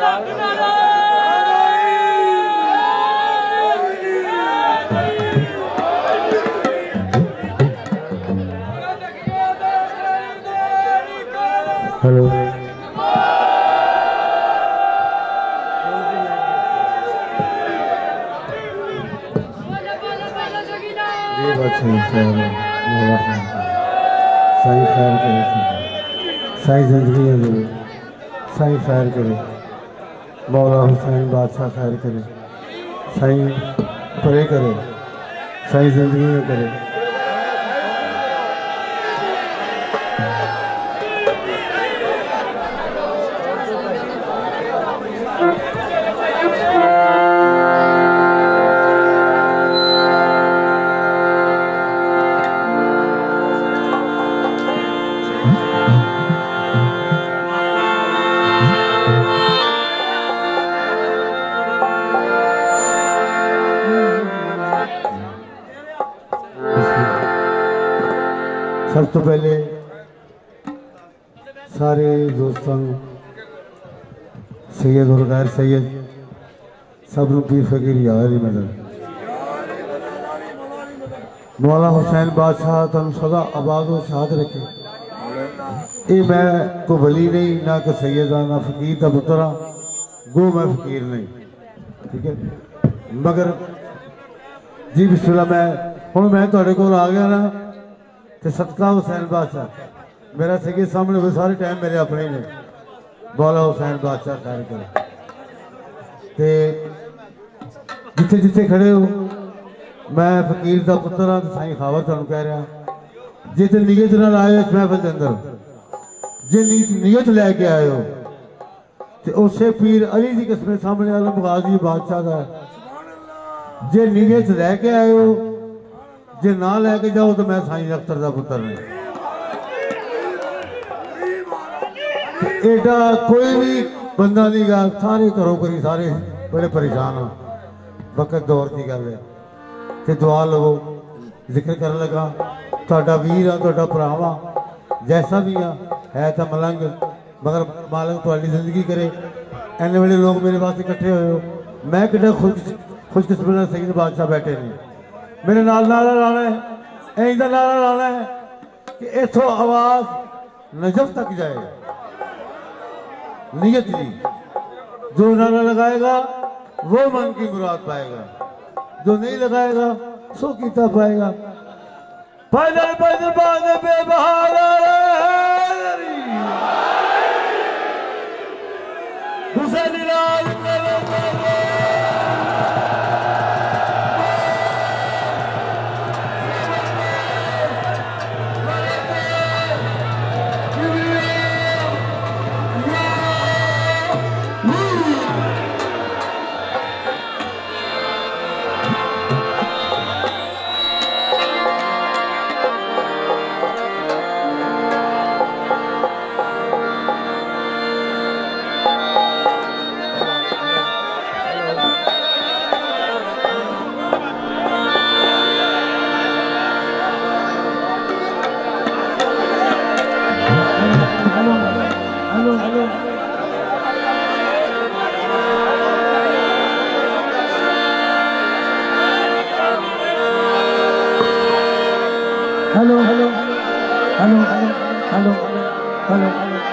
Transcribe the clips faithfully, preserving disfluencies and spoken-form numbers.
Hello ये बात सही है। साईं खैर करे, साईं जिंदगी है, साईं खैर करे, मौला हुसैन बादशाह खैर करे, साईं परे करे, साईं जिंदगी में करे। सब तो पहले सारे दोस्तों सैयद और गैर सैयद सब नूं पीर फकीर यार ही मदद मौला हुसैन बादशाह तुम सदा आबाद व शाद रखे। ये मैं को वली नहीं ना को सैयद ना फकीर का पुत्र गो मैं फकीर नहीं, ठीक है। मगर जी बिस्मिल्लाह मैं हुण मैं तुहाडे कोल आ गया ना ते सदका हुसैन बादशाह मेरा सही सामने वो सारे टाइम मेरे अपने ने मौला हुसैन बादशाह खैर करे। ते जिथे जिथे खड़े हो मैं फकीर का पुत्र हाँ साईं खावर तुहानू कह रहा जे ते नीयत नाल आए इस महफिल के अंदर, जे नीयत लैके आए हो ते उसे पीर अली की किस्म सामने आलम गाजी बादशाह का, जे नीयत लैके आए हो, जे ना लैके जाओ तो मैं साईं अख्तर का पुत्र नहीं। एडा कोई भी बंदा नहीं गा, सारे घरों करी सारे बड़े परेशान हो, वक्त दौर की गल है। ते दुआ लवो, जिक्र कर लगा तुहाडा वीर आ, तुहाडा भरा जैसा भी आ है तो मलंग, मगर मालक तुहाडी जिंदगी करे। इन्ने वेले लोग मेरे वास्ते इकट्ठे होए हो, मैं कितना खुश खुशकिस्मत सईद बादशाह बैठे नहीं। मेरे नाल नारा लाना है, इंदा नारा लाना है कि इथों आवाज नजफ तक जाए। नियत नहीं, जो नारा लगाएगा वो मन की मुराद पाएगा, जो नहीं लगाएगा सो कीता पाएगा। पैदल पैदल बांधे बेबहार हुसैन लाल hello hello hello hello hello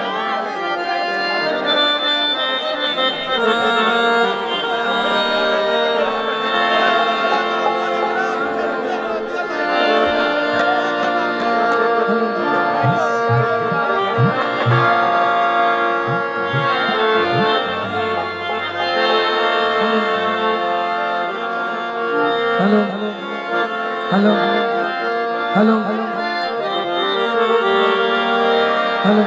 hello hello hello hello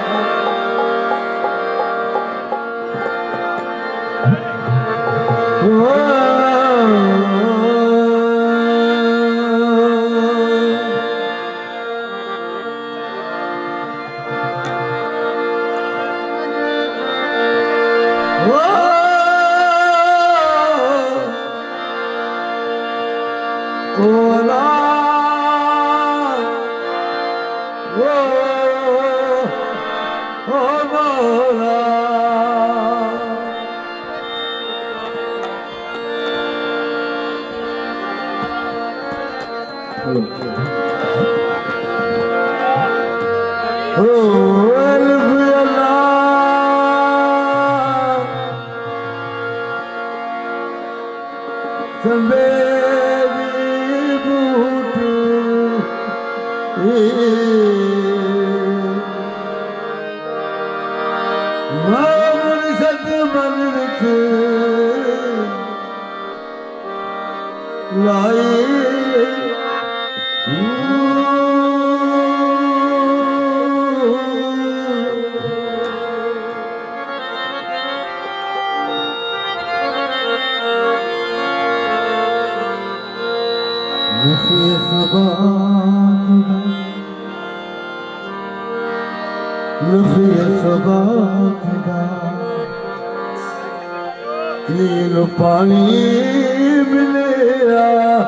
नील पानी मिलेगा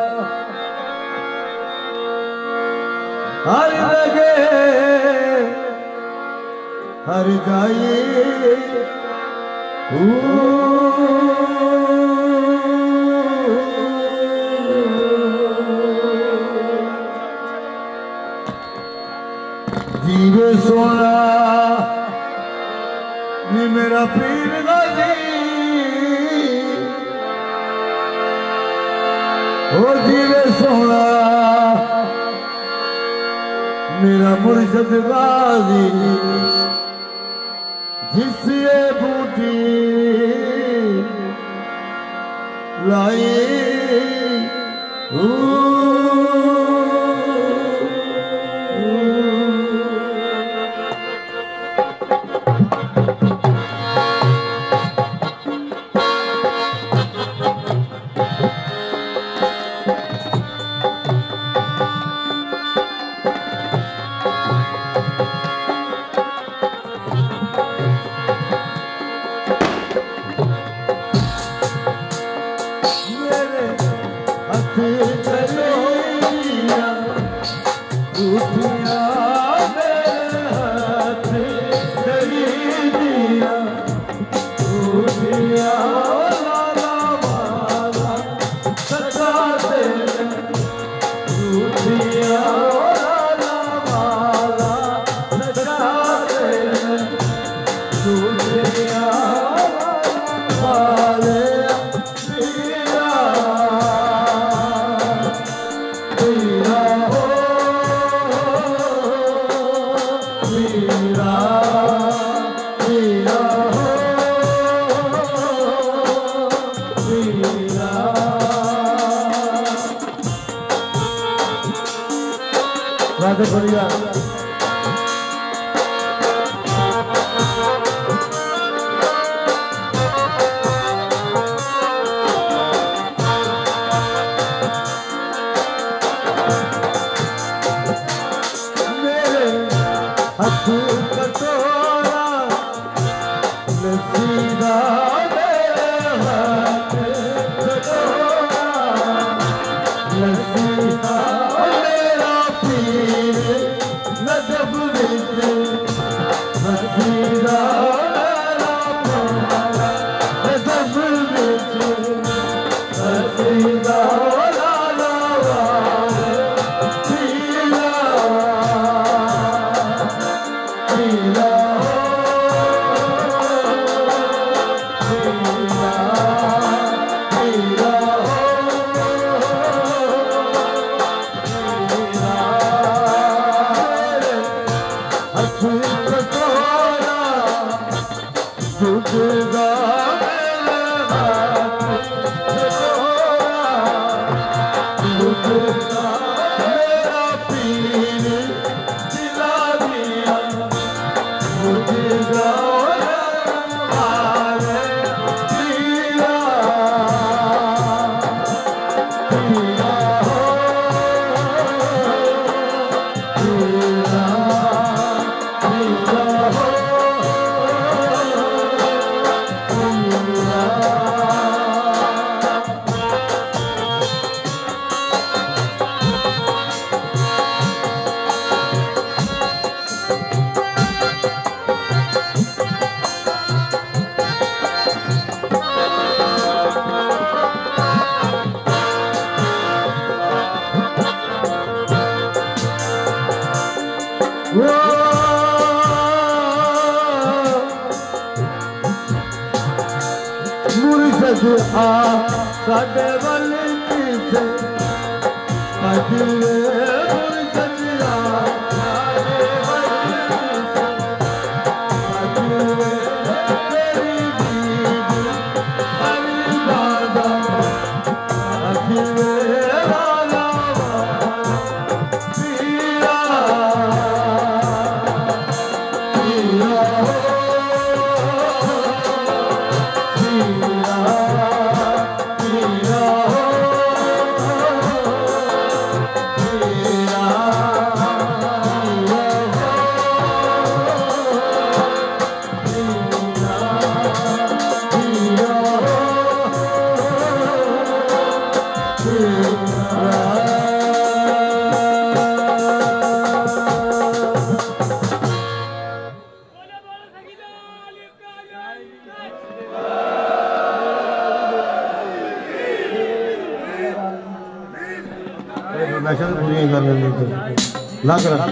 हर लगे हर जाए जीवे सोना नी मेरा पीर गाजी ओ जीवे सोना मेरा मुर्शद गाजी जिस ये बूटी लाई राधे बढ़िया मेरे हाथ कटोरा नसीबा मेरे हाथ कटोरा नसीबा Oh मुर्शद आ साडे वाले पीछे अजवे मुर्शद आ साडे वाले अजवे तेरी दीद अली दादा अजवे वाला पीरा पीरा पूरी कर लेते लग रहा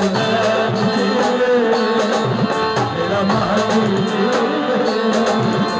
Thank you.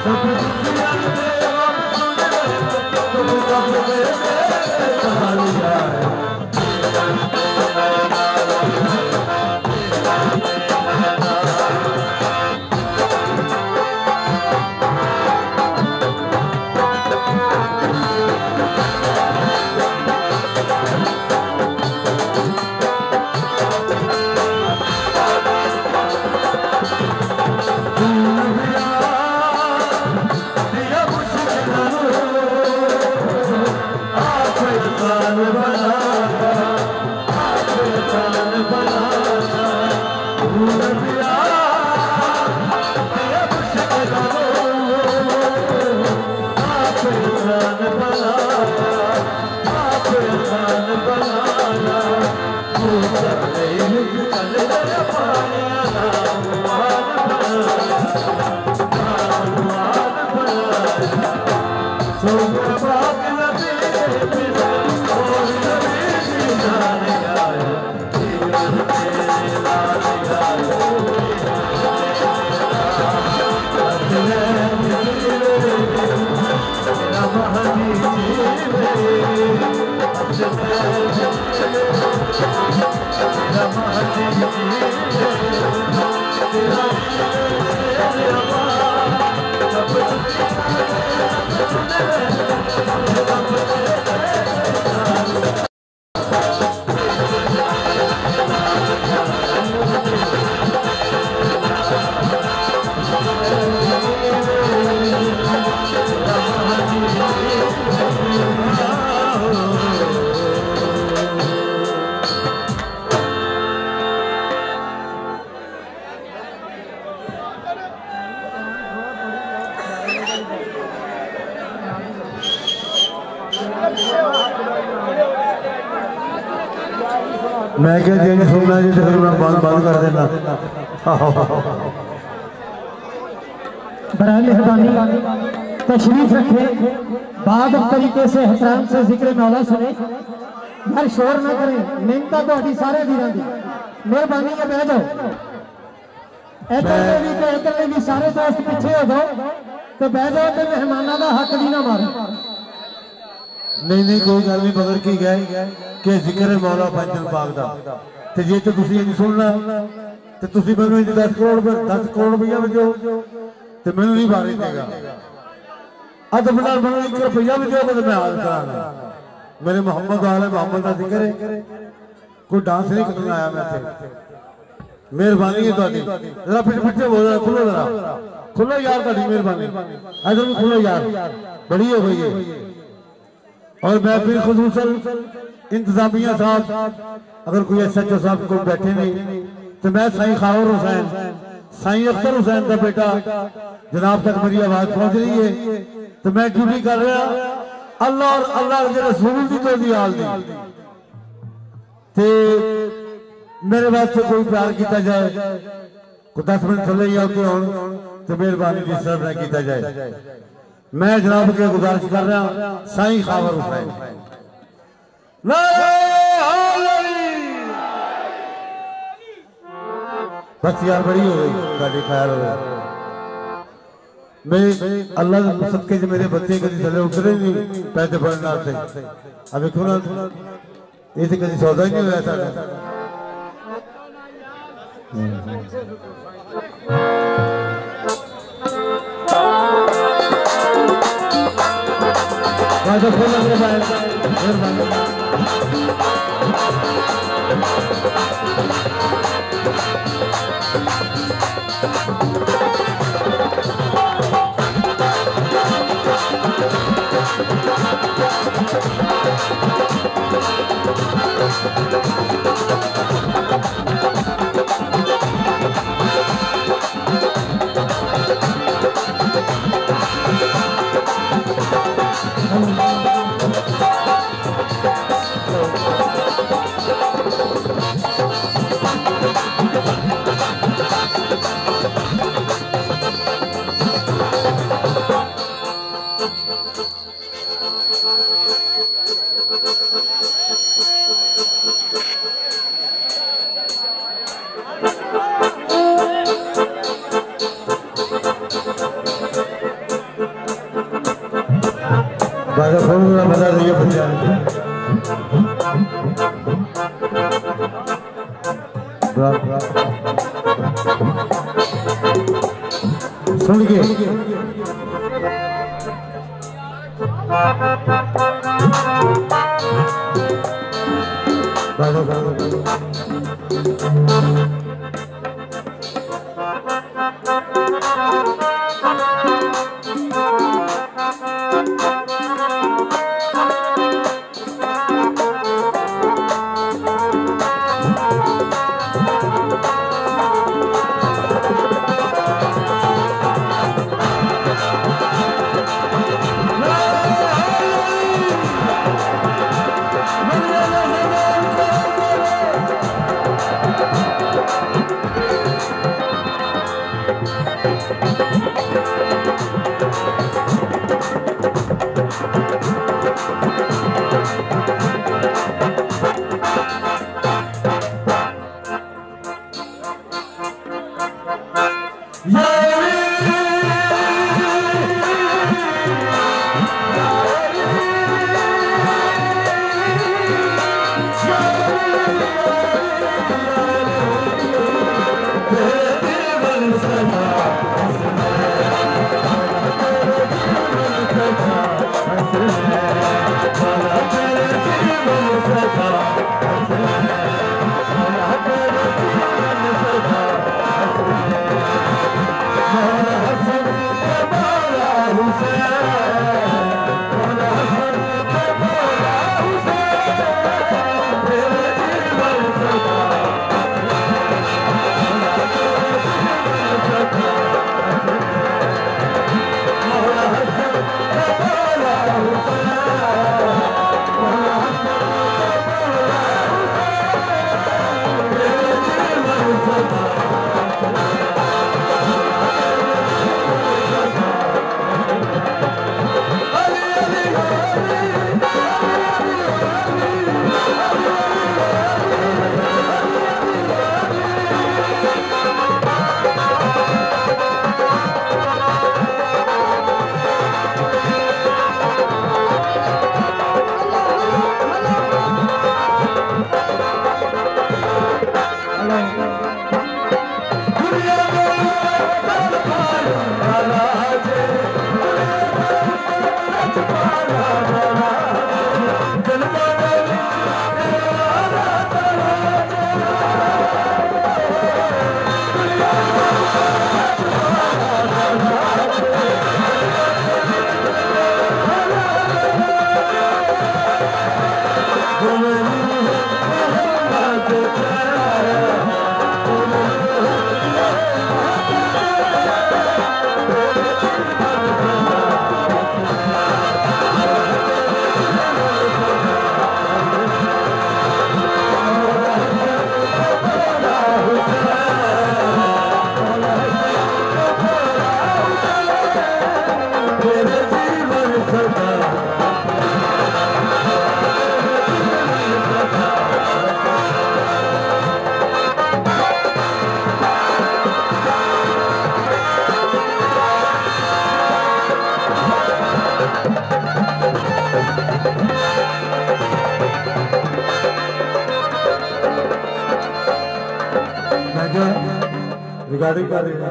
मैं क्या जी सुनना जी तो फिर मैं बंद बंद कर देना। बराए मेहरबानी तशरीफ रखे, बाद तरीके से एहतराम से जिक्र मौला सुने, यार शोर ना करें, मिन्नत तो सारे वीर की मेहरबानी है, बह जाओ। इधर भी तो इधर भी सारे दोस्त पीछे हो जाओ तो बह जाओ, तो मेहमानों का हक भी ना मारो। नहीं नहीं कोई गल नहीं, बगैर की गए कि जिक्र मौला पंजन पाक दा ते जे तो तुसी नहीं सुनना ते तुसी मैनू दस करोड़ दस करोड़ रुपया भी दो ते मैनू नहीं बारे देगा। अदब नाल मैनू एक रुपया भी दो तो मैं हाल कराना। मेरे मोहम्मद आले मोहम्मद का जिक्र है, कोई डांस नहीं करना आया मैं इत्थे। मेहरबानी है तुहाडी, जरा पिट पिछे बोल, जरा खुलो, जरा खुलो यार, तुहाडी मेहरबानी। इधर भी खुलो यार, बड़ी हो गई है। और मैं फिर खुसूसन इंतजामिया साहब, अगर कोई एस एच ओ साहब को बैठे नहीं तो मैं साईं खावर हुसैन, साईं अख्तर हुसैन का बेटा जनाब तक मेरी आवाज पहुंच रही है तो मैं ड्यूटी कर रहा। अल्लाह और अल्लाह के रसूल की तो दी हाल दी ते मेरे वास्ते कोई प्यार किया जाए, कोई दस मिनट थले ही आते हो तो मेहरबानी डिस्टर्ब न किया जाए। मैं जनाब के गुजारिश कर रहा साईं खावर हुसैन। बस यार बड़ी हो गई गाड़ी, ख्याल हो गया। मैं अल्लाह सदके से मेरे बच्चे कभी थले उतरे नहीं पैसे पढ़ना से। अब खुला ये तो कभी सौदा ही नहीं हुआ था। तो खोल बाजा खोल का बजा दिया बच्चा सुन के बाजा खोल रिकॉर्डिंग कर रही है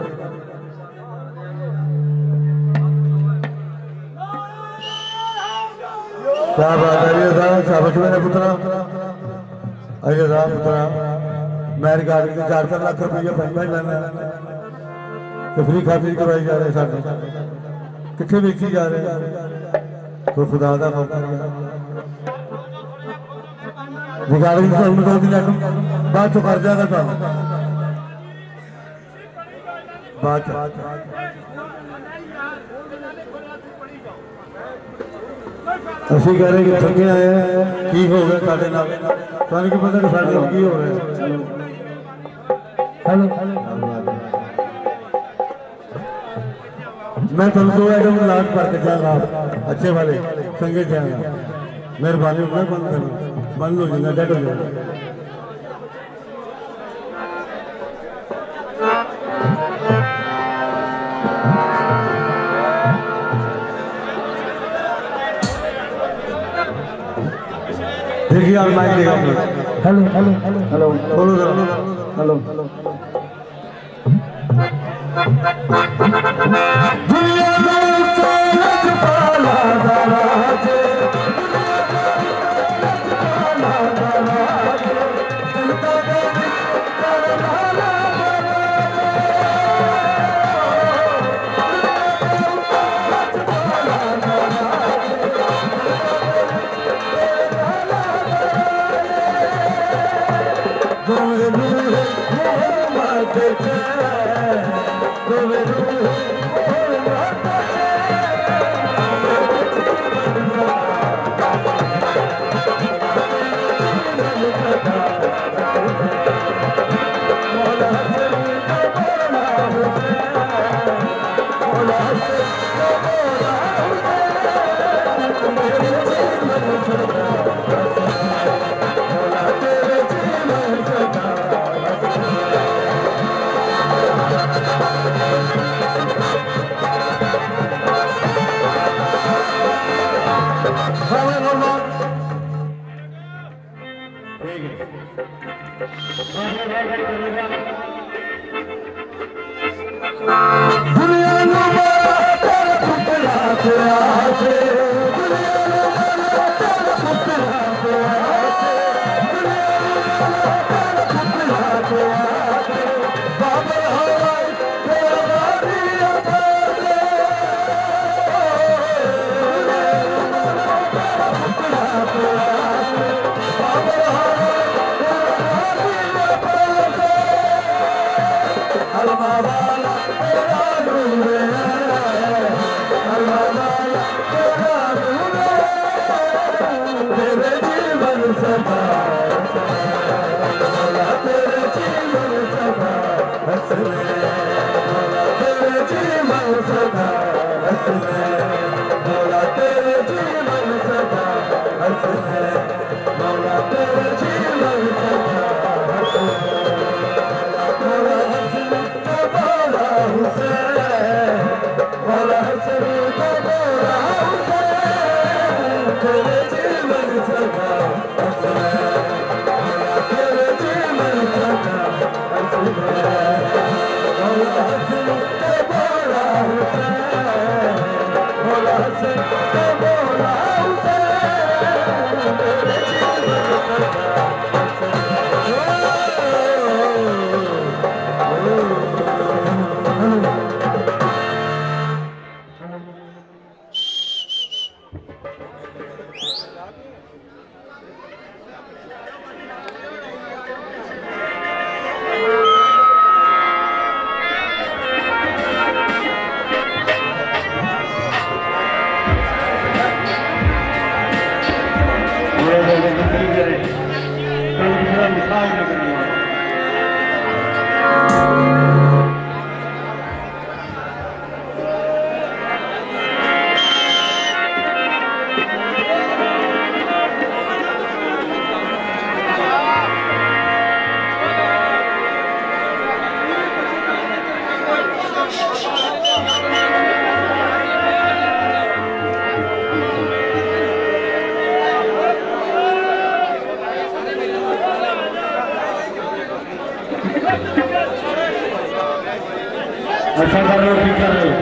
क्या बात है ये था शाबाश मेरे पुत्रा अरे राम पुत्रा मैं रिकॉर्डिंग के चार चार लाख रुपया भाई लेना तो फ्री खातिर करवाई जा रहे साथ कितने बेची जा रहे हैं तो खुदा का मौका रिकॉर्डिंग से उनको दो दिन बाद तो कर जाएगा था बात ਅਸੀਂ कह रहे कि थके आए हैं की हो गया साढ़े नाल ਤੁਹਾਨੂੰ ਕੀ ਪਤਾ ਕਿ ਸਾਡੇ ਨਾਲ ਕੀ ਹੋ ਰਿਹਾ हेलो मैं तुमको एकदम लाट पर के जाऊंगा अच्छे वाले संगे जाऊंगा मेहरबानी मैं बंद कर बंद हो जाएगा डेड हो जाएगा देखिए यार माइक देगा हेलो हेलो हेलो बोलो जरा हेलो दुनिया में चलत पाला दराजे पाला दराजे चलता गया करनाला अच्छा कर रहे हो ठीक कर रहे हो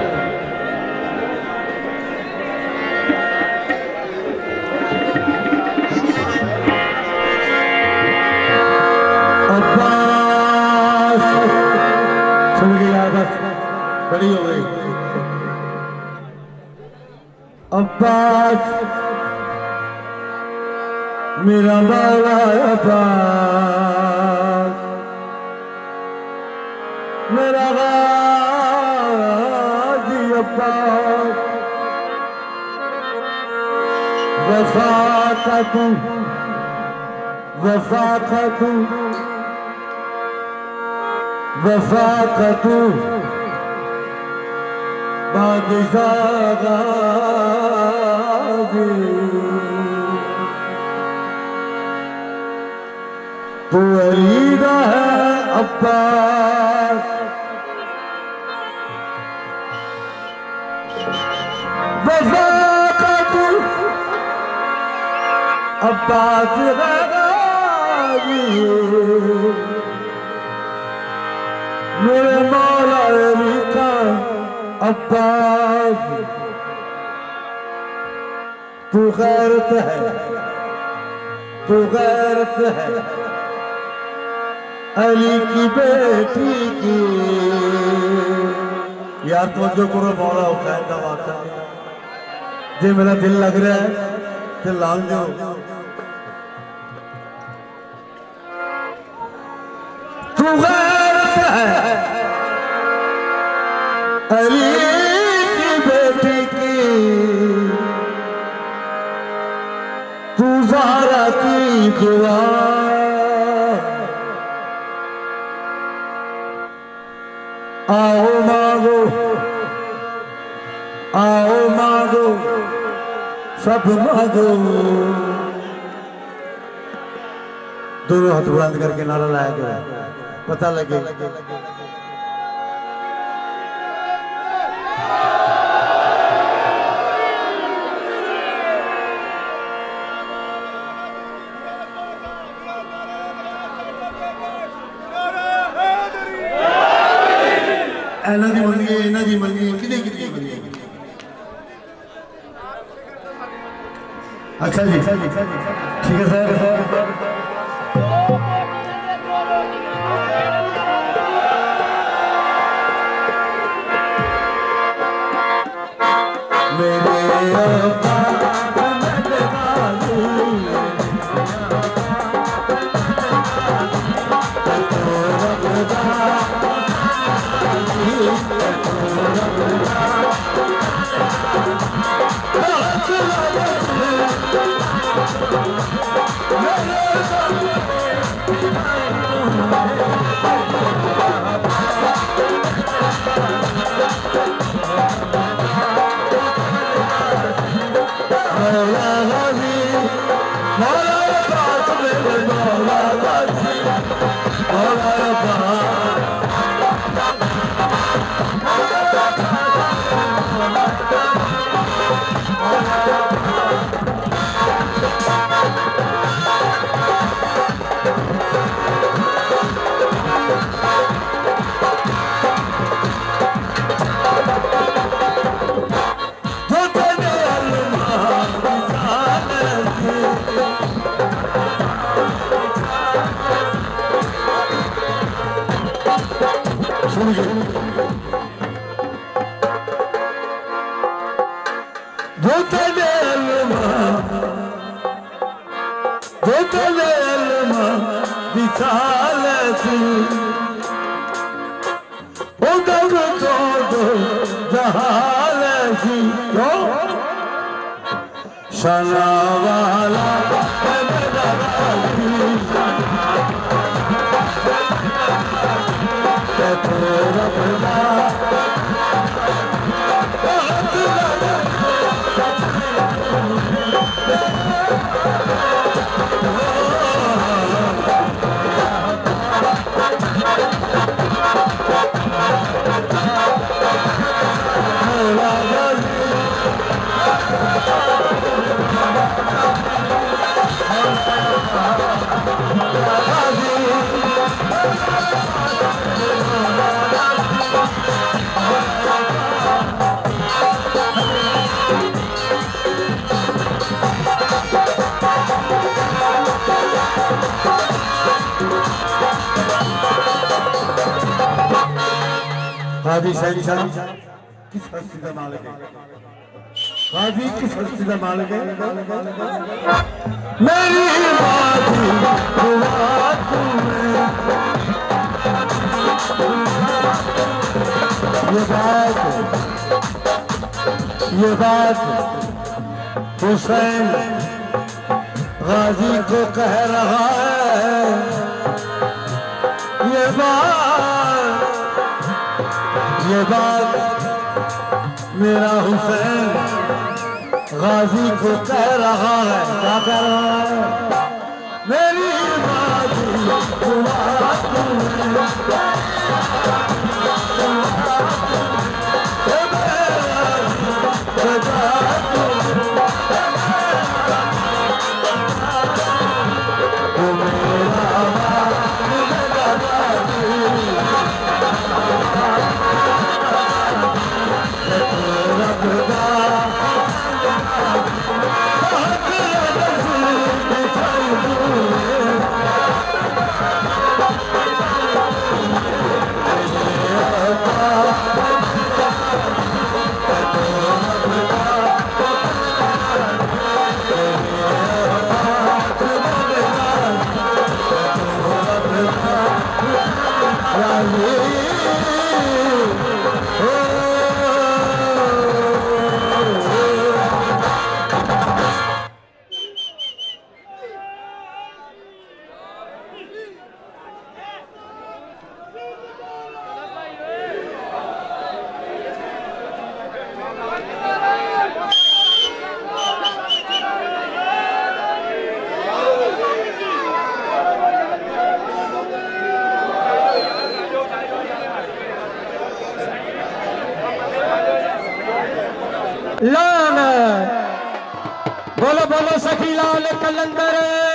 चल गई आदत बड़ी हो गई अब्बास मेरा बाला अब्बास मेरा गाजी अब्बास वफा का तू वफा का तू वफा का तू बादशाह गाजी तू अलीदा है अब्बास वफा का तू अब्बास मेरे मौला अली का अब्बास तू गैरत है तू गैरत है अली की बेटी की। यार तो जो करो मौला हुसैन का वास्ता जे मेरा दिल लग रहा है तो लाल जाओ। तू गैरत है अली की बेटी की तू ज़हरा की दुआ आओ मांगो आओ मांगो सब मांगो। दोनों हाथ बुलंद करके नारा लाया गया पता लगे। एना दी मंगी एना दी मंगी किदे किदे मंगी। अच्छा जी ठीक है सर। मेरे शना वाला हाजी शाही शाह किस हस्ती का मालिक है? हाजी किस हस्ती का मालिक है? मेरी बाती हुआ तुम्हें ये बात ये बात हुसैन गाजी को कह रहा है। ये बात ये बात मेरा हुसैन गाजी को कह रहा है। क्या कह रहा है? मेरी बाजी हुआ तुम्हें लान बोलो बोलो सखी लाल कलंदर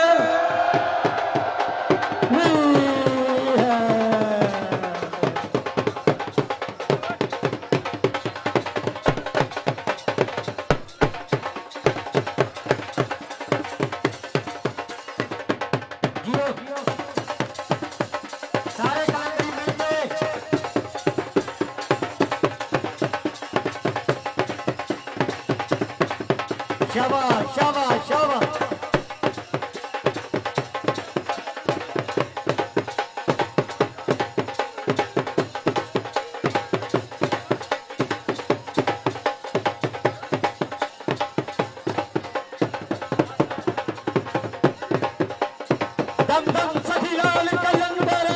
शाबाश शाबाश शाबाश दम दम सखी लाल कलंदर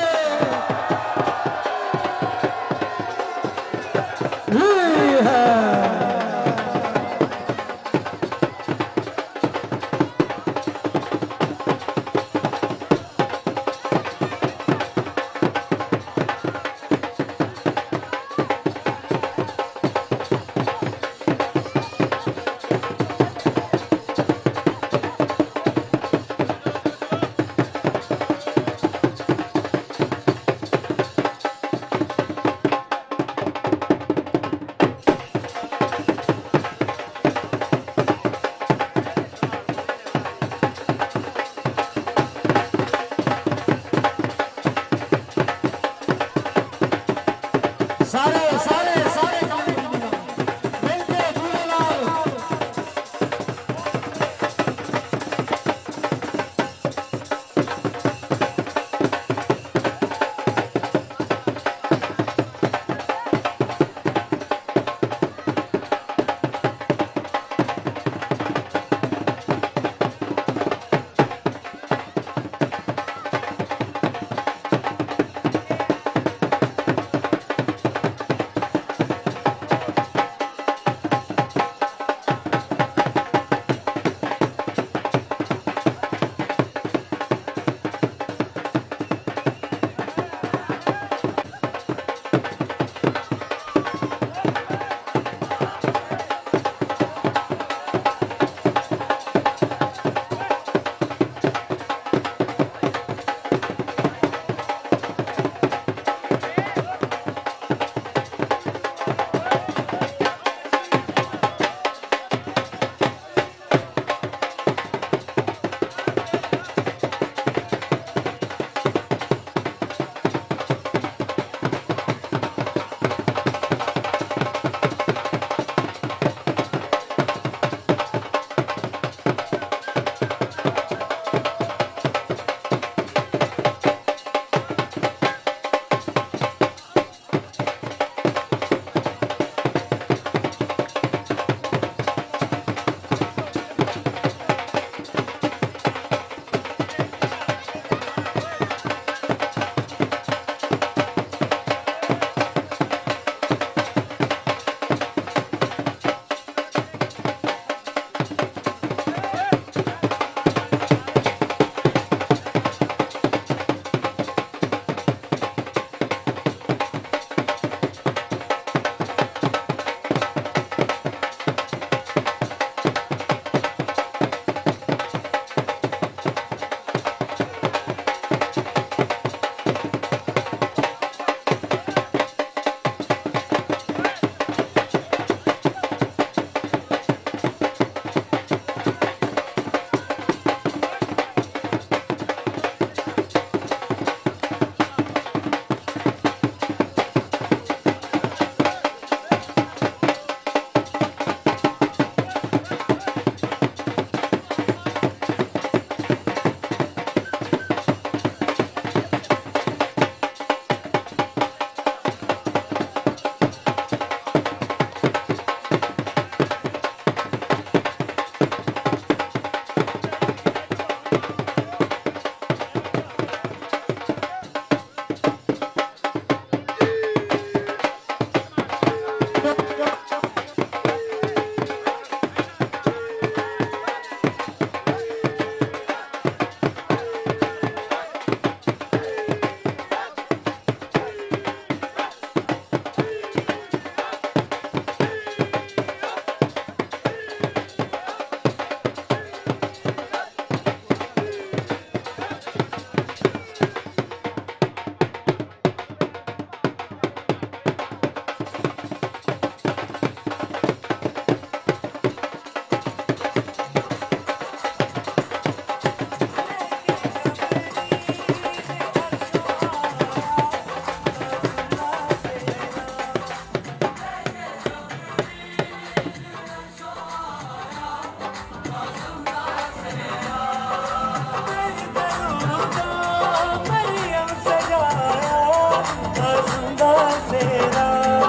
सेरा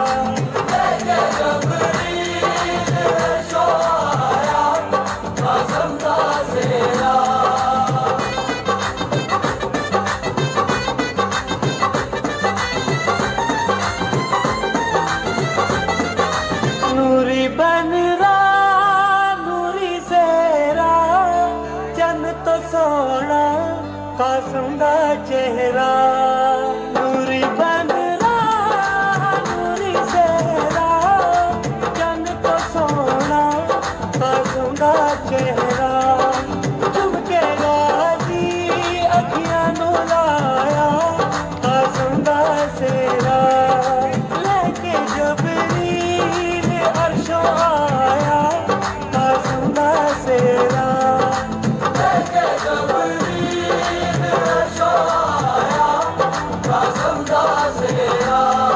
नूरी बनरा नूरी सेरा चन तो सोना कासम दा चेहरा नूरी बनरा नूरी सेरा चन तो सोना कासम दा चेहरा चुमके गाजी अखियां नु लाया कासम दा सेरा लेके जबरील अर्शों आया कासम दा सेरा लेके जबरील अर्शों आया कासम दा सेरा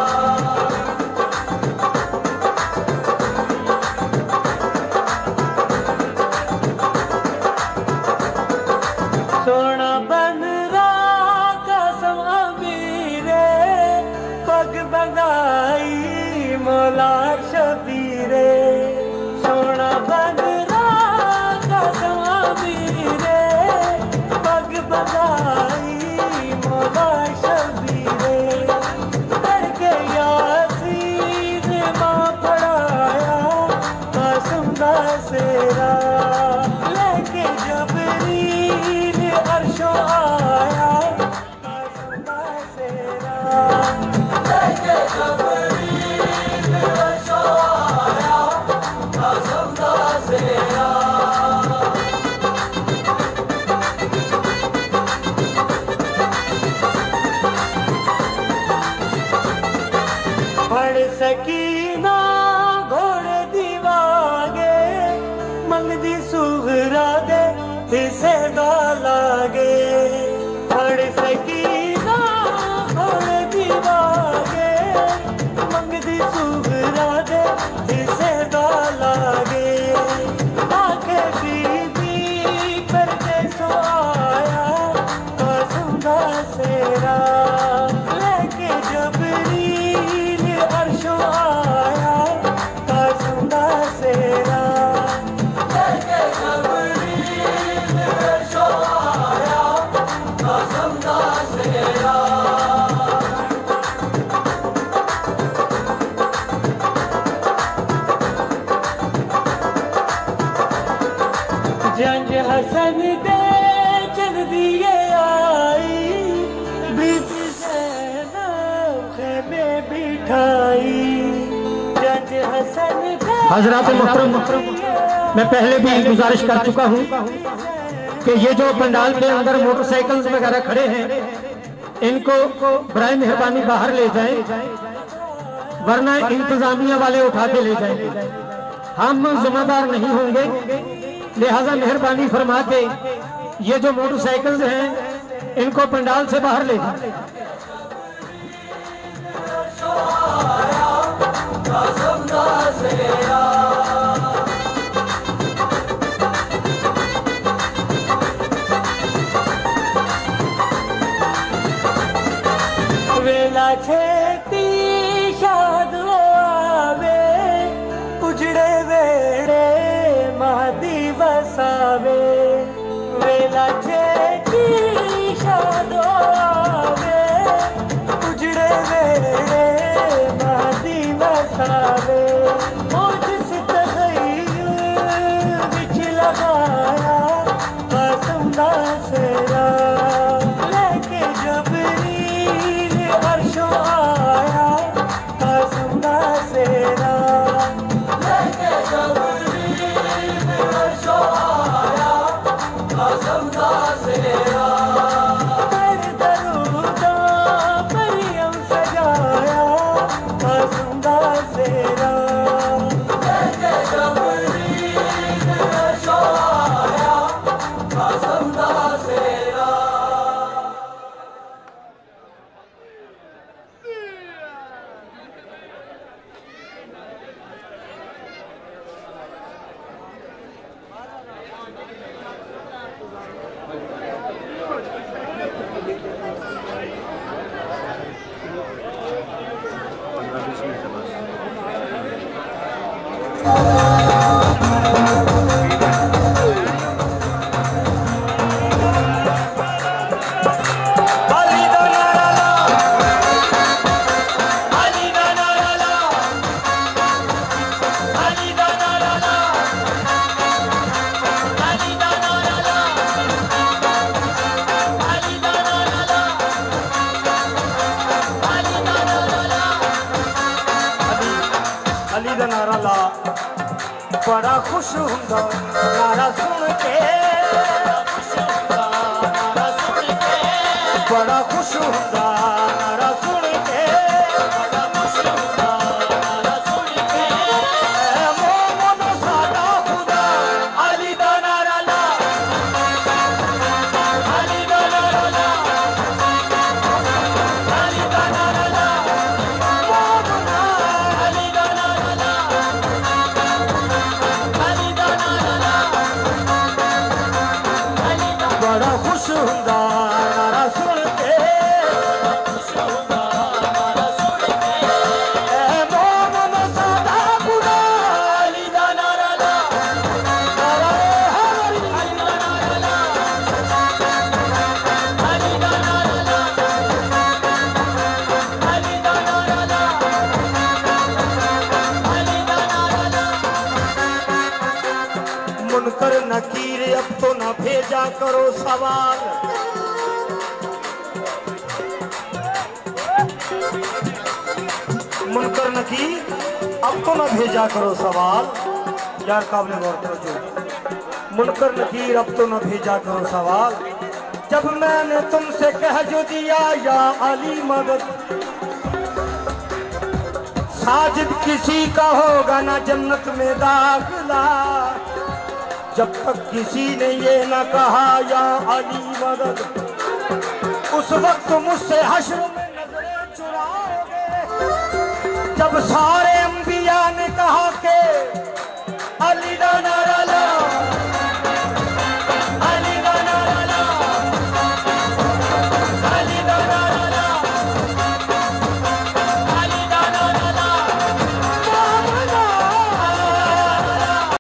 सोना बनरा कसम अमीरे पग बंगाई मौला शबीरे सोना बनरा कसम अमीरे पग बंगाई मौला शबीरे तड़के यासीन मां पढ़ाया कसम दा सेरा लेके जबरील अर्शों आया कासम दा सेरा लेके जबरील अर्शों आया कासम दा सेरा फड़ सकीना घोड़े दीवागे मंगदी सुगरा दे हिस्से दा लागे फड़ सकीना घोड़े दीवागे मंगदी सुगरा दे हिस्से दा लागे आखे बीबी करके सो आया कासम दा सेरा लेके जबरील अर्शों आया कासम दा सेरा लेके जबरील अर्शों आया कासम दा सेरा जंज हसन दे चल दिए आई बीबी ज़ैनब खेमे बिठाई जंज हसन दे हजरात मोहतरम, मैं पहले भी गुजारिश कर चुका हूँ कि ये जो पंडाल के अंदर मोटरसाइकिल वगैरह खड़े हैं इनको बराए मेहरबानी बाहर ले जाएं, वरना इंतजामिया वाले उठा के ले जाएंगे। हम जिम्मेदार नहीं होंगे, लिहाजा मेहरबानी फरमा के ये जो मोटरसाइकिल हैं इनको पंडाल से बाहर ले जाएं। वेला छेती शाद आवे उजड़े वेड़े महदी वसावे वेला छेती शाद आवे उजड़े वेड़े महदी वसावे जिस तगैयुर विच लगाया कासम दा सेरा लेके जबरील अर्शों आया कासम दा सेरा लेके जबरील अर्शों आया कासम दा सेरा कर दरूदा मरियम सजाया कासम दा सेरा लेके जबरील अर्शों आया कासम दा सेरा अली दा नारा ला बड़ा खुश हुंदा नारा सुन के बड़ा खुश हुंदा नारा सुन के मोहम्मद सादा खुदा अली दा नारा ला अली दा नारा ला अली दा नारा ला मोहम्मद अली दा नारा ला अली दा नारा ला बड़ा खुश हुंदा नारा सुन के मोहम्मद सादा खुदा अली दा नारा ला नारा अली दा नारा ला अली दा नारा ला अली दा नारा ला अली दा नारा ला मुनकर नकीर अब तो न भेजा करो सवाल मुनकर नकीर अब तो न भेजा करो सवाल यार काबिल गौर करो जो मुनकर नकीर अब तो न भेजा करो सवाल जब मैंने तुमसे कह जो दिया या अली मदद साजिद किसी का होगा ना जन्नत में दाखिला जब तक किसी ने ये ना कहा या अली मदद उस वक्त मुझसे हश्र में नजरें चुराओगे जब सारे अंबिया ने कहा कि